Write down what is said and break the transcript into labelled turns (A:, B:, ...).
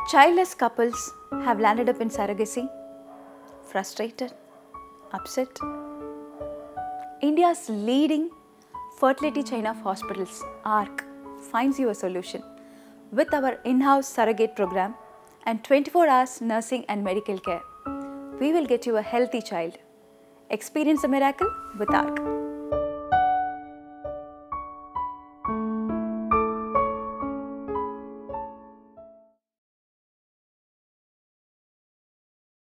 A: Childless couples have landed up in surrogacy, frustrated, upset. India's leading fertility chain of hospitals, ARC, finds you a solution. With our in-house surrogate program and 24 hours nursing and medical care, we will get you a healthy child. Experience a miracle with ARC.